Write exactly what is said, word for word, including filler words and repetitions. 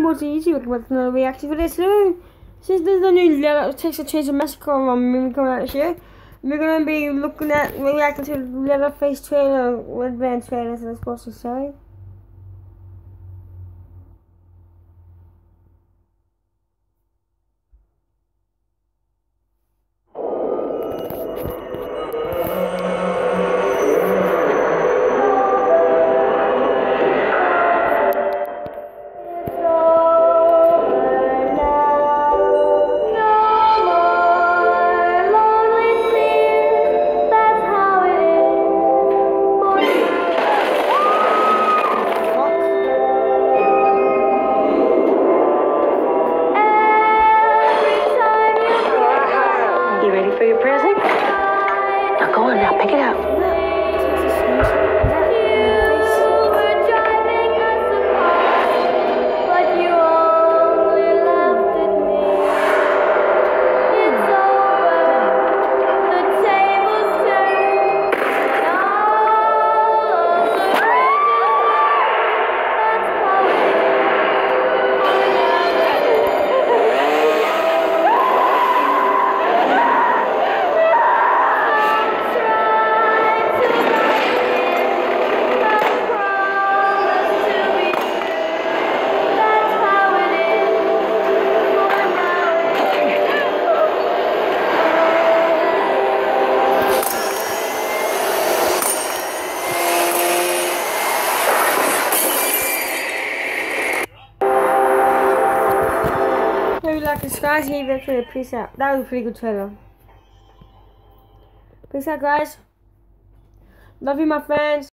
much easier with another reaction for this too. Since there's a new letter, text change of Mexico on me coming out this year, we're gonna be looking at reacting to the Leatherface trailer with advanced trailers, and I'm supposed to say. For your present? Now go on now, pick it up. Like, subscribe, hit that trailer. Peace out. That was a pretty good trailer. Peace out, guys. Love you, my friends.